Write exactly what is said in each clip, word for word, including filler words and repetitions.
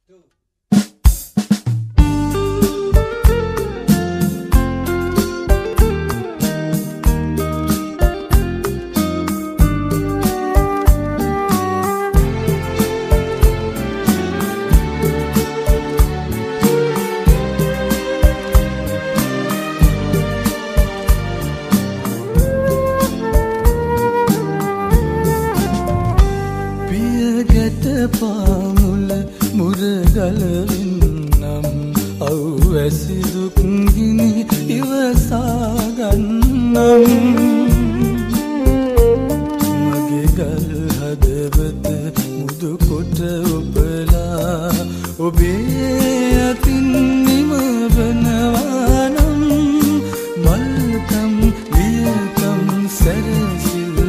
two. පාමුල මුරගලවින්නම් අවැසි දුක් ගිනි ඉවසා ගන්නම් මගේ ගල් හදවත මුදු කොට ඔබලා ඔබේ අතින් නිමවනවා නම් මල්කම් වියකම් සැරසිල්ලෙන්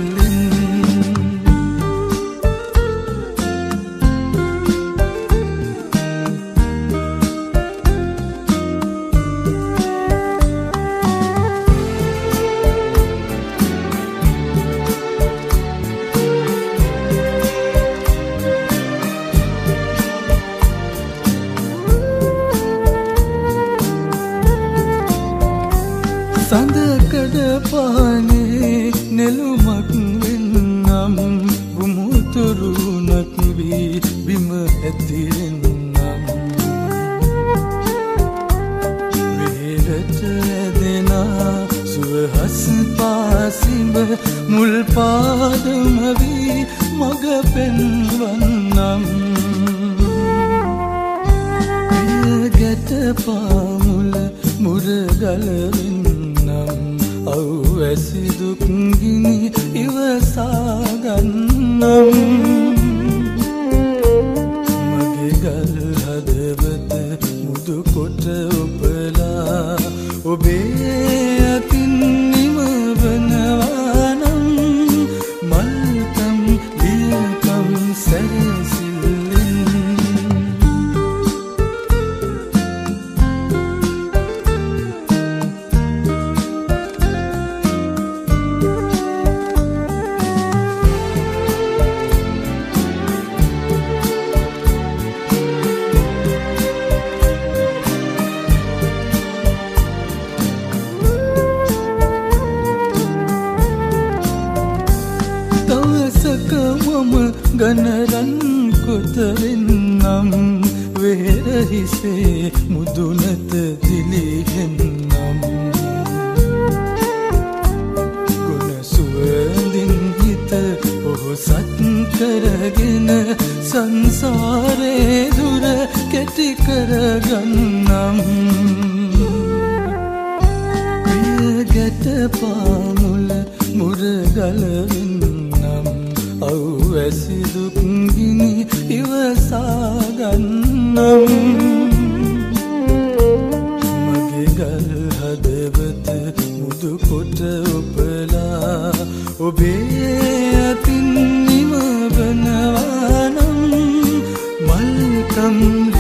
සඳකඩ පානේ නෙළුමක් වෙන්නම් ගුමුතුරුණක් වී බිම ඇතිරෙන්නම් වෙහෙරට ඇදෙනා සුවහස් පාසිඹ මුල් පාදම වී මග පෙන්වන්නම් ප්‍රිය ගැට පාමුල මුරගලවින් අවැසි දුක් ගිනි ඉවසා ගන්නම් මගේ ගල් හදවත මුදු කොට ඔබලා ඔබේ අතින් නිමවනවා නම් මල්කම් ලියකම් සැරසිල්ලෙන් මම ගනරන් කොතවෙන්නම් වෙහෙරහිසේ මුදුනත දිලිහෙන්නම් ගුණ සුවඳින් හිත ඔහොසත් කරගෙන සංසාරේ දුර කෙටි කරගන්නම් ප්‍රිය ගැට පාමුල මුරගලවින්නම් අවැසි දුක් ගිනි ඉවසා ගන්නම් මගේ ගල් හදවත මුදු කොට ඔබලා ඔබේ අතින් නිමවනවා නම් මල්කම්